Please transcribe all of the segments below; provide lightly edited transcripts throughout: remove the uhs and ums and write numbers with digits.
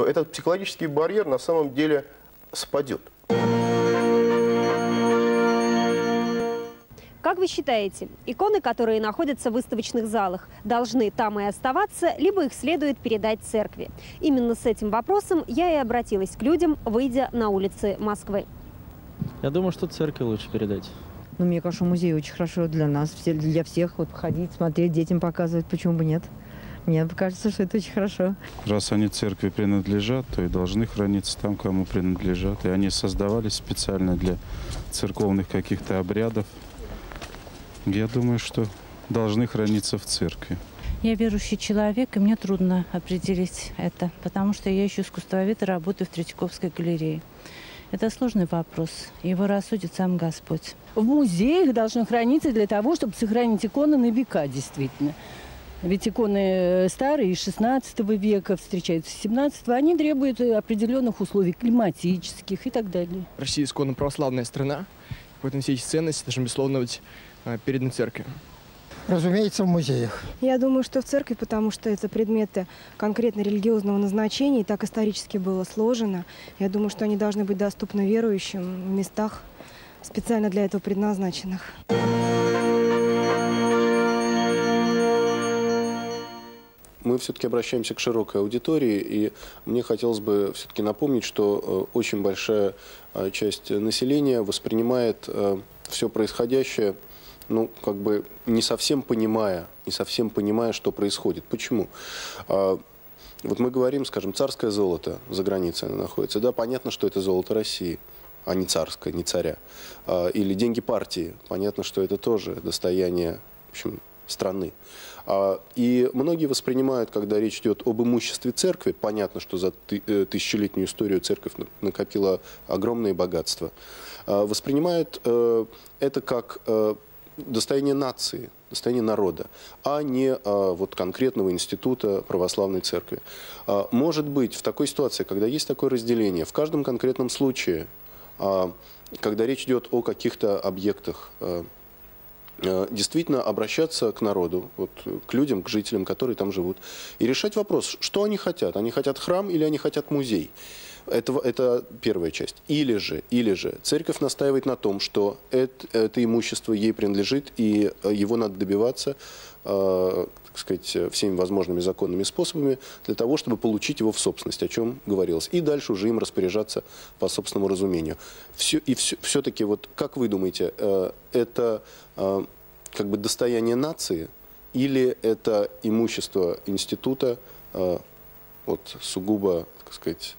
Этот психологический барьер на самом деле спадет. Как вы считаете, иконы, которые находятся в выставочных залах, должны там и оставаться, либо их следует передать церкви? Именно с этим вопросом я и обратилась к людям, выйдя на улицы Москвы. Я думаю, что церкви лучше передать. Ну, мне кажется, музей очень хорошо для нас, для всех. Вот ходить, смотреть, детям показывать, почему бы нет? Мне кажется, что это очень хорошо. Раз они церкви принадлежат, то и должны храниться там, кому принадлежат. И они создавались специально для церковных каких-то обрядов. Я думаю, что должны храниться в церкви. Я верующий человек, и мне трудно определить это, потому что я еще искусствовед и работаю в Третьяковской галерее. Это сложный вопрос. Его рассудит сам Господь. В музеях должны храниться для того, чтобы сохранить иконы на века, действительно. Ведь иконы старые, из 16 века, встречаются с 17, они требуют определенных условий климатических и так далее. Россия исконно православная страна, поэтому все эти ценности должны, безусловно, быть переданы церкви. Разумеется, в музеях. Я думаю, что в церкви, потому что это предметы конкретно религиозного назначения, и так исторически было сложено. Я думаю, что они должны быть доступны верующим в местах, специально для этого предназначенных. Мы все-таки обращаемся к широкой аудитории, и мне хотелось бы все-таки напомнить, что очень большая часть населения воспринимает все происходящее, ну, как бы не совсем понимая, что происходит. Почему? Вот мы говорим, скажем, царское золото за границей находится. Да, понятно, что это золото России, а не царское, не царя. Или деньги партии. Понятно, что это тоже достояние, в общем, страны. И многие воспринимают, когда речь идет об имуществе церкви, понятно, что за тысячелетнюю историю церковь накопила огромные богатства, воспринимают это как достояние нации, достояние народа, а не вот конкретного института православной церкви. Может быть, в такой ситуации, когда есть такое разделение, в каждом конкретном случае, когда речь идет о каких-то объектах, действительно обращаться к народу, вот, к людям, к жителям, которые там живут, и решать вопрос, что они хотят. Они хотят храм или они хотят музей? Это первая часть. Или же церковь настаивает на том, что это имущество ей принадлежит, и его надо добиваться, так сказать, всеми возможными законными способами для того, чтобы получить его в собственность, о чем говорилось. И дальше уже им распоряжаться по собственному разумению. Все-таки, вот, как вы думаете, это как бы достояние нации или это имущество института, вот, сугубо, так сказать,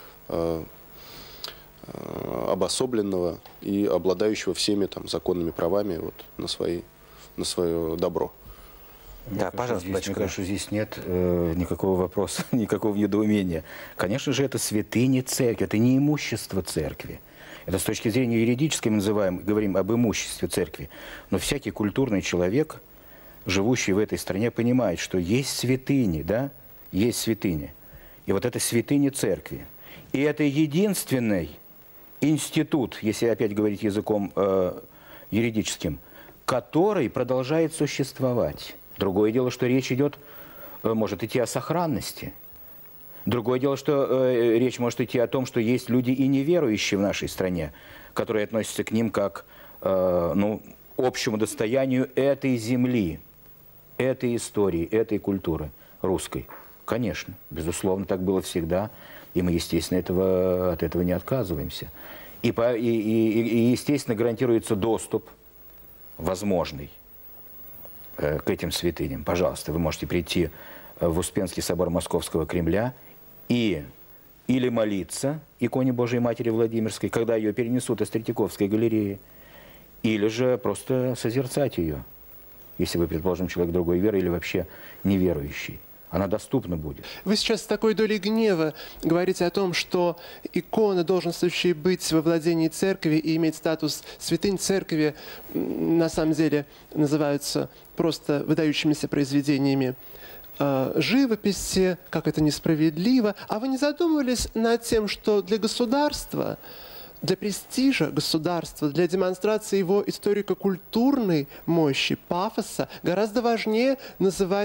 обособленного и обладающего всеми там законными правами вот, на свое добро? Да, пожалуйста, мне кажется, здесь нет никакого вопроса, никакого недоумения. Конечно же, это святыня церкви, это не имущество церкви. Это с точки зрения юридической мы говорим об имуществе церкви. Но всякий культурный человек, живущий в этой стране, понимает, что есть святыни, да, есть святыни. И вот это святыня церкви. И это единственный институт, если опять говорить языком юридическим, который продолжает существовать. Другое дело, что речь идет, может идти о сохранности. Другое дело, что речь может идти о том, что есть люди и неверующие в нашей стране, которые относятся к ним как ну, общему достоянию этой земли, этой истории, этой культуры русской. Конечно, безусловно, так было всегда, и мы, естественно, от этого не отказываемся. И естественно, гарантируется доступ возможный к этим святыням. Пожалуйста, вы можете прийти в Успенский собор Московского Кремля или молиться иконе Божией Матери Владимирской, когда ее перенесут из Третьяковской галереи, или же просто созерцать ее, если вы, предположим, человек другой веры или вообще неверующий. Она доступна будет. Вы сейчас с такой долей гнева говорите о том, что икона, долженствующая быть во владении церкви и иметь статус святынь церкви, на самом деле называются просто выдающимися произведениями живописи, как это несправедливо. А вы не задумывались над тем, что для государства, для престижа государства, для демонстрации его историко-культурной мощи, пафоса, гораздо важнее называть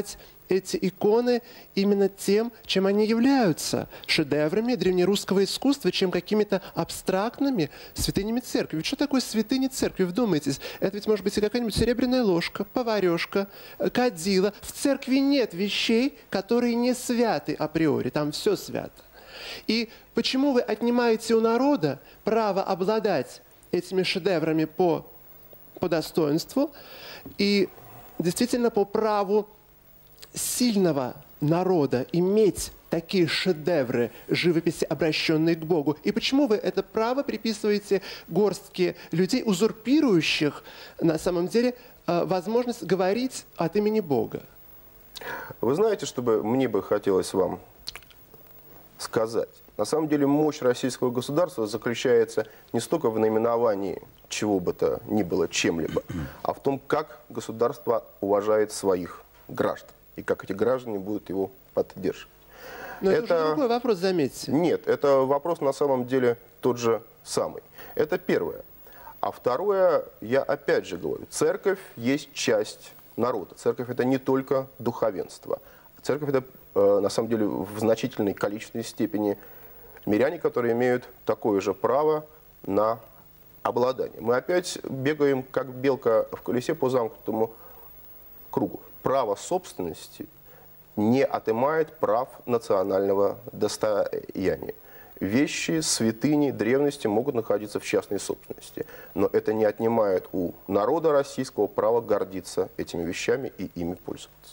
эти иконы именно тем, чем они являются, шедеврами древнерусского искусства, чем какими-то абстрактными святынями церкви. Ведь что такое святыни церкви? Вдумайтесь, это ведь может быть и какая-нибудь серебряная ложка, поварешка, кадила. В церкви нет вещей, которые не святы априори, там все свято. И почему вы отнимаете у народа право обладать этими шедеврами по достоинству и действительно по праву сильного народа иметь такие шедевры живописи, обращенные к Богу? И почему вы это право приписываете горстке людей, узурпирующих на самом деле возможность говорить от имени Бога? Вы знаете, мне бы хотелось вам сказать. На самом деле мощь российского государства заключается не столько в наименовании чего бы то ни было чем-либо, а в том, как государство уважает своих граждан и как эти граждане будут его поддерживать. Но это уже другой вопрос, заметьте. Нет, это вопрос на самом деле тот же самый. Это первое. А второе, я опять же говорю, церковь есть часть народа. Церковь — это не только духовенство. Церковь — это на самом деле в значительной количественной степени миряне, которые имеют такое же право на обладание. Мы опять бегаем, как белка в колесе, по замкнутому кругу. Право собственности не отымает прав национального достояния. Вещи, святыни, древности могут находиться в частной собственности, но это не отнимает у народа российского права гордиться этими вещами и ими пользоваться.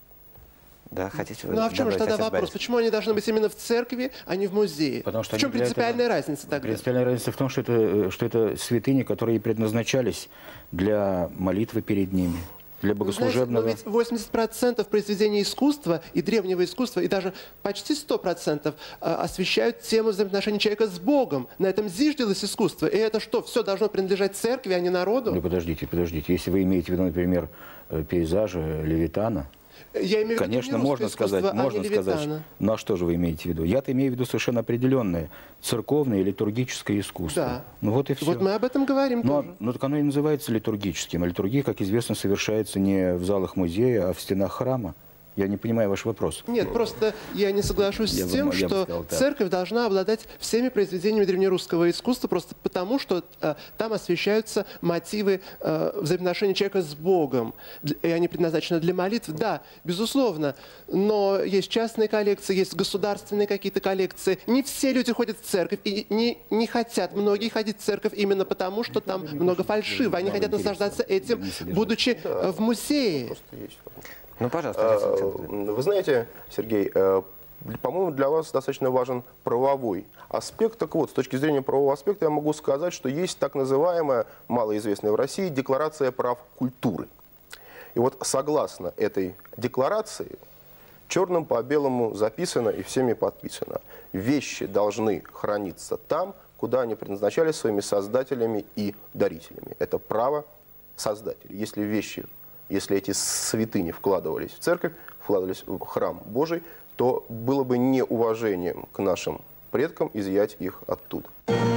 Да, хотите вы? Ну а в чем же тогда вопрос? Почему они должны быть именно в церкви, а не в музее? Потому что в чем принципиальная разница тогда? Принципиальная разница в том, что это святыни, которые предназначались для молитвы перед ними, для богослужебного. Знаете, но ведь 80% произведений искусства и древнего искусства, и даже почти 100% освещают тему взаимоотношений человека с Богом. На этом зиждилось искусство. И это что, все должно принадлежать церкви, а не народу? Ну подождите. Если вы имеете в виду, например, пейзажи Левитана, я имею в виду, конечно, можно сказать. Ну а что же вы имеете в виду? Я-то имею в виду совершенно определенное церковное и литургическое искусство. Да. Ну вот и все. Вот мы об этом говорим тоже. Ну так оно и называется литургическим. А литургия, как известно, совершается не в залах музея, а в стенах храма. Я не понимаю ваш вопрос. Нет, просто я не соглашусь с тем, что церковь должна обладать всеми произведениями древнерусского искусства, просто потому, что там освещаются мотивы взаимоотношений человека с Богом. И они предназначены для молитв, да, безусловно. Но есть частные коллекции, есть государственные какие-то коллекции. Не все люди ходят в церковь и не хотят. Многие ходить в церковь именно потому, что там много фальшивого. Они хотят наслаждаться этим, будучи в музее. Ну, пожалуйста. Вы знаете, Сергей, по-моему, для вас достаточно важен правовой аспект. Так вот, с точки зрения правового аспекта я могу сказать, что есть так называемая, малоизвестная в России, Декларация прав культуры. И вот согласно этой декларации, черным по белому записано и всеми подписано: вещи должны храниться там, куда они предназначались своими создателями и дарителями. Это право создателей. Если эти святыни вкладывались в церковь, вкладывались в храм Божий, то было бы неуважением к нашим предкам изъять их оттуда.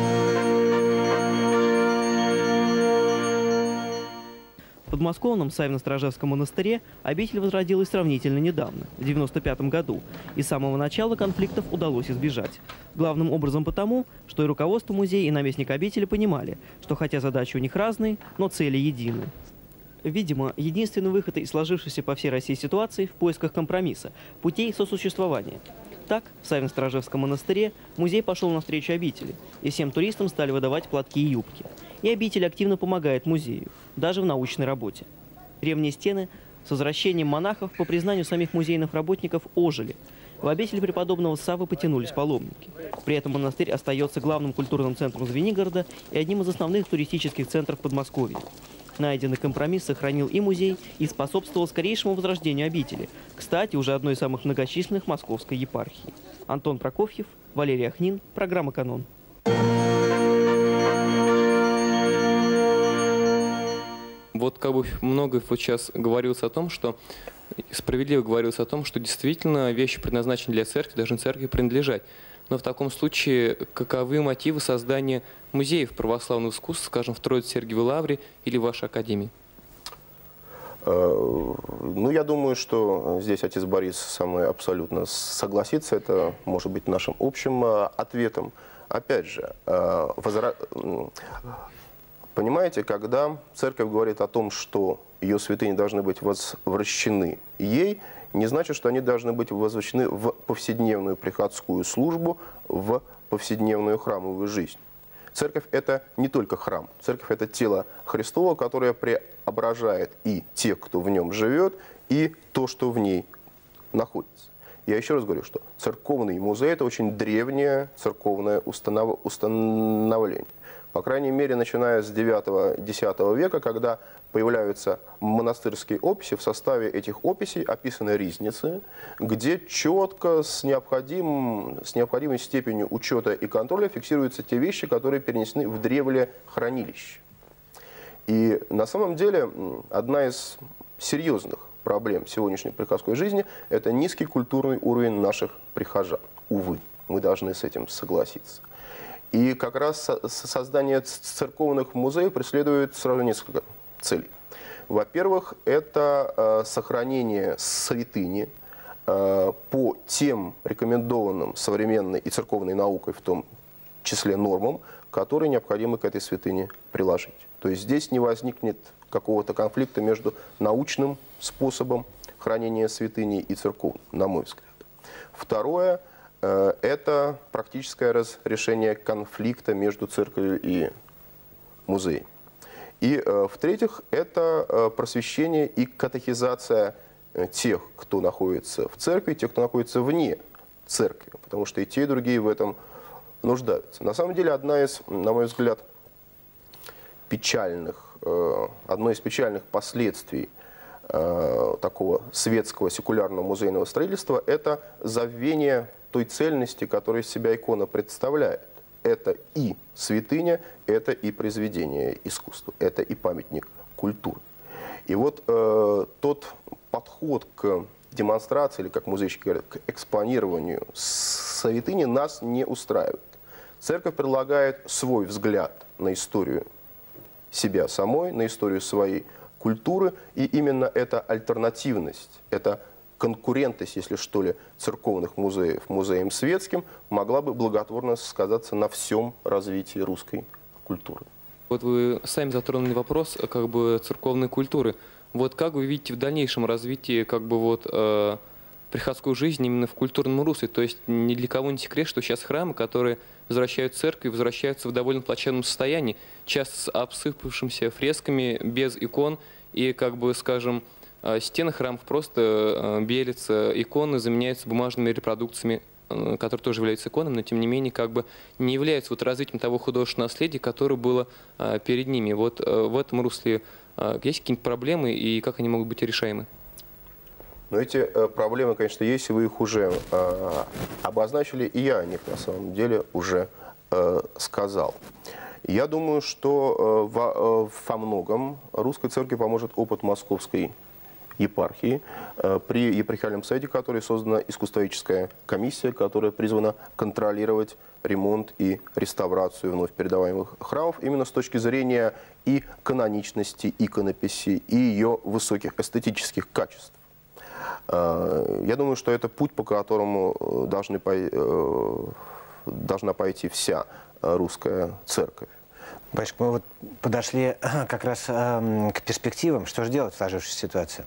В подмосковном Савино-Сторожевском монастыре обитель возродилась сравнительно недавно, в 1995 году, и с самого начала конфликтов удалось избежать. Главным образом потому, что и руководство музея, и наместник обители понимали, что хотя задачи у них разные, но цели едины. Видимо, единственный выход из сложившейся по всей России ситуации в поисках компромисса, путей сосуществования. Так, в Савино-Сторожевском монастыре музей пошел навстречу обители, и всем туристам стали выдавать платки и юбки. И обитель активно помогает музею, даже в научной работе. Древние стены с возвращением монахов, по признанию самих музейных работников, ожили. В обитель преподобного Саввы потянулись паломники. При этом монастырь остается главным культурным центром Звенигорода и одним из основных туристических центров Подмосковья. Найденный компромисс сохранил и музей, и способствовал скорейшему возрождению обители. Кстати, уже одной из самых многочисленных московской епархии. Антон Прокофьев, Валерий Ахнин, программа «Канон». Вот как бы много вот сейчас говорилось о том, что справедливо говорилось о том, что действительно вещи, предназначенные для церкви, должны церкви принадлежать. Но в таком случае каковы мотивы создания музеев православного искусства, скажем, в Троице-Сергиевой Лавре или в вашей академии? Ну, я думаю, что здесь отец Борис со мной абсолютно согласится. Это может быть нашим общим ответом. Опять же, понимаете, когда церковь говорит о том, что ее святыни должны быть возвращены ей, не значит, что они должны быть возвращены в повседневную приходскую службу, в повседневную храмовую жизнь. Церковь – это не только храм. Церковь – это тело Христово, которое преображает и тех, кто в нем живет, и то, что в ней находится. Я еще раз говорю, что церковный музей – это очень древнее церковное установление. По крайней мере, начиная с 9-10 века, когда появляются монастырские описи, в составе этих описей описаны ризницы, где четко с необходимой степенью учета и контроля фиксируются те вещи, которые перенесены в древле хранилище. И на самом деле одна из серьезных проблем сегодняшней приходской жизни – это низкий культурный уровень наших прихожан. Увы, мы должны с этим согласиться. И как раз создание церковных музеев преследует сразу несколько целей. Во-первых, это сохранение святыни по тем рекомендованным современной и церковной наукой, в том числе нормам, которые необходимо к этой святыне приложить. То есть здесь не возникнет какого-то конфликта между научным способом хранения святыни и церковным, на мой взгляд. Второе – это практическое разрешение конфликта между церковью и музеем. И, в-третьих, это просвещение и катехизация тех, кто находится в церкви, тех, кто находится вне церкви, потому что и те, и другие в этом нуждаются. На самом деле, одно из печальных последствий такого светского секулярного музейного строительства – это забвение той цельности, которую из себя икона представляет. Это и святыня, это и произведение искусства, это и памятник культуры. И вот тот подход к демонстрации, или, как музейщики говорят, к экспонированию святыни нас не устраивает. Церковь предлагает свой взгляд на историю себя самой, на историю своей культуры, и именно эта альтернативность, эта конкурентность, если что ли, церковных музеев музеям светским могла бы благотворно сказаться на всем развитии русской культуры. Вот вы сами затронули вопрос церковной культуры. Вот как вы видите в дальнейшем развитии приходской жизни именно в культурном русле? То есть ни для кого не секрет, что сейчас храмы, которые возвращают церкви, возвращаются в довольно плачевном состоянии, часто с обсыпавшимися фресками, без икон, и, стены храмов просто белятся, иконы заменяются бумажными репродукциями, которые тоже являются иконами, но тем не менее не являются развитием того художественного наследия, которое было перед ними. Вот в этом русле есть какие-нибудь проблемы и как они могут быть решаемы? Но эти проблемы, конечно, есть, и вы их уже обозначили, и я о них на самом деле уже сказал. Я думаю, что во многом русской церкви поможет опыт московской епархии при епархиальном совете, которой создана искусствоведческая комиссия, которая призвана контролировать ремонт и реставрацию вновь передаваемых храмов именно с точки зрения и каноничности иконописи, и ее высоких эстетических качеств. Я думаю, что это путь, по которому должна пойти вся русская церковь. Батюшка, мы подошли как раз к перспективам. Что же делать в сложившейся ситуации?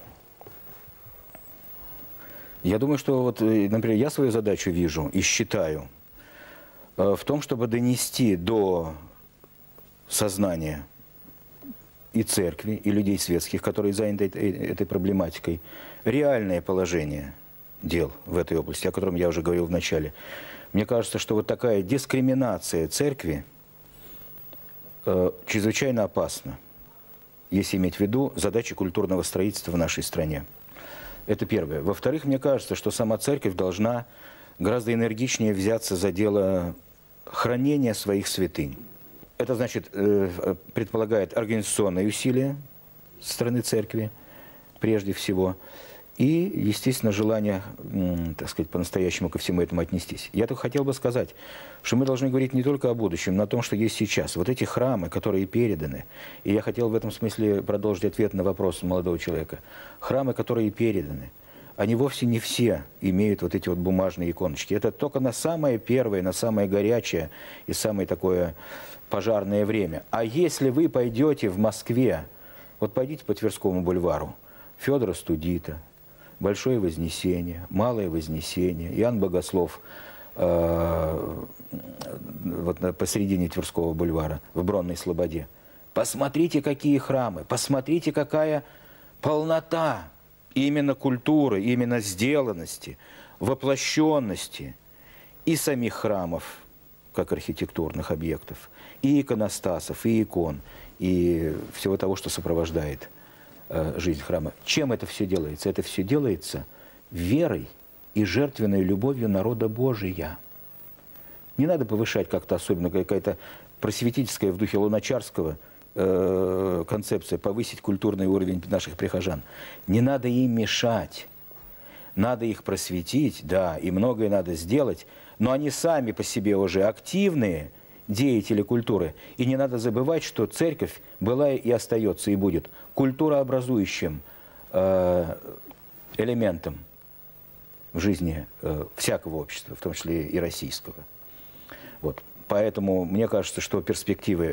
Я думаю, что, например, я свою задачу вижу и считаю в том, чтобы донести до сознания и церкви, и людей светских, которые заняты этой проблематикой, реальное положение дел в этой области, о котором я уже говорил в начале. Мне кажется, что такая дискриминация церкви чрезвычайно опасна, если иметь в виду задачи культурного строительства в нашей стране. Это первое. Во-вторых, мне кажется, что сама церковь должна гораздо энергичнее взяться за дело хранения своих святынь. Это значит, предполагает организационные усилия со стороны церкви, прежде всего. и, естественно, желание, так сказать, по-настоящему ко всему этому отнестись. Я только хотел бы сказать, что мы должны говорить не только о будущем, но о том, что есть сейчас. Вот эти храмы, которые переданы, и я хотел в этом смысле продолжить ответ на вопрос молодого человека. Храмы, которые переданы, они вовсе не все имеют вот эти вот бумажные иконочки. Это только на самое первое, на самое горячее и самое такое пожарное время. А если вы пойдете в Москве, вот пойдите по Тверскому бульвару, Федора Студита, Большое Вознесение, Малое Вознесение, Иоанн Богослов вот посередине Тверского бульвара, в Бронной Слободе. Посмотрите, какие храмы, посмотрите, какая полнота именно культуры, именно сделанности, воплощенности и самих храмов, как архитектурных объектов, и иконостасов, и икон, и всего того, что сопровождает жизнь храма. Чем это все делается? Это все делается верой и жертвенной любовью народа Божия. Не надо повышать как-то особенно какая-то просветительская в духе Луначарского концепция, повысить культурный уровень наших прихожан. Не надо им мешать. Надо их просветить, да, и многое надо сделать, но они сами по себе уже активные деятели культуры. И не надо забывать, что церковь была и остается, и будет культурообразующим элементом в жизни всякого общества, в том числе и российского. Вот. Поэтому мне кажется, что перспективы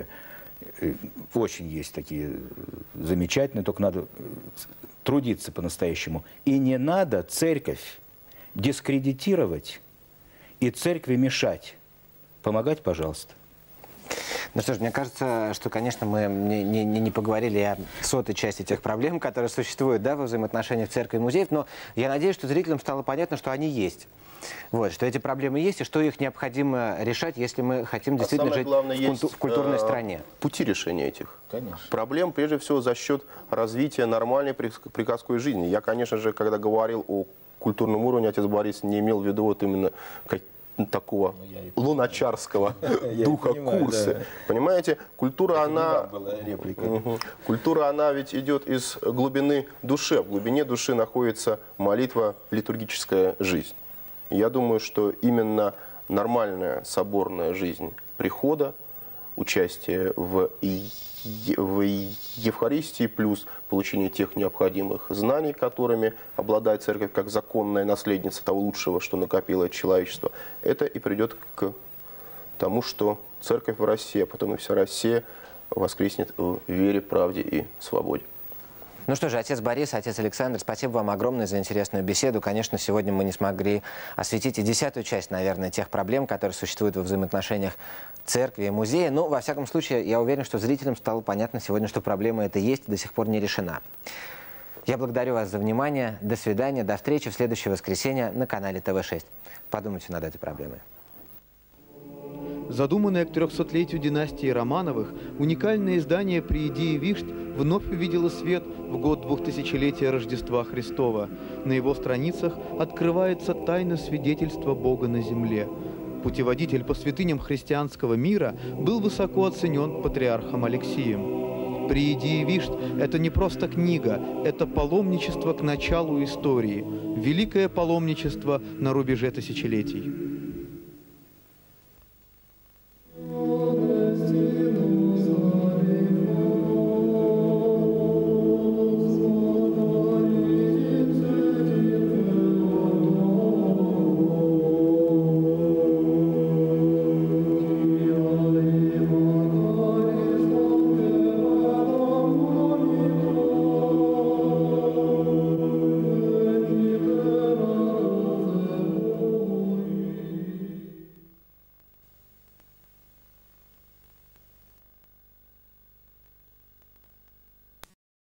очень есть такие замечательные, только надо трудиться по-настоящему. И не надо церковь дискредитировать и церкви мешать. Помогать, пожалуйста. Ну что ж, мне кажется, что, конечно, мы не поговорили о сотой части тех проблем, которые существуют, да, во взаимоотношениях церкви и музеев, но я надеюсь, что зрителям стало понятно, что они есть. Вот, что эти проблемы есть, и что их необходимо решать, если мы хотим действительно жить в культурной стране. Пути решения этих Конечно. проблем, прежде всего, за счет развития нормальной приходской жизни. Я, конечно же, когда говорил о культурном уровне, отец Борис не имел в виду вот именно такого луначарского духа курса. Да. Понимаете, культура, культура, она ведь идет из глубины души. В глубине души находится молитва, литургическая жизнь. Я думаю, что именно нормальная соборная жизнь прихода, участие в Евхаристии плюс получение тех необходимых знаний, которыми обладает церковь как законная наследница того лучшего, что накопило человечество, это и придет к тому, что церковь в России, а потом и вся Россия воскреснет в вере, правде и свободе. Ну что же, отец Борис, отец Александр, спасибо вам огромное за интересную беседу. Конечно, сегодня мы не смогли осветить и 10-ю часть, наверное, тех проблем, которые существуют во взаимоотношениях церкви и музея. Но, во всяком случае, я уверен, что зрителям стало понятно сегодня, что проблема эта есть и до сих пор не решена. Я благодарю вас за внимание. До свидания, до встречи в следующее воскресенье на канале ТВ6. Подумайте над этой проблемой. Задуманное к 300-летию династии Романовых, уникальное издание «Прииди и вишь» вновь увидело свет в год 2000-летия Рождества Христова. На его страницах открывается тайна свидетельства Бога на земле. Путеводитель по святыням христианского мира был высоко оценен патриархом Алексием. «Прииди и вишь» – это не просто книга, это паломничество к началу истории, великое паломничество на рубеже тысячелетий.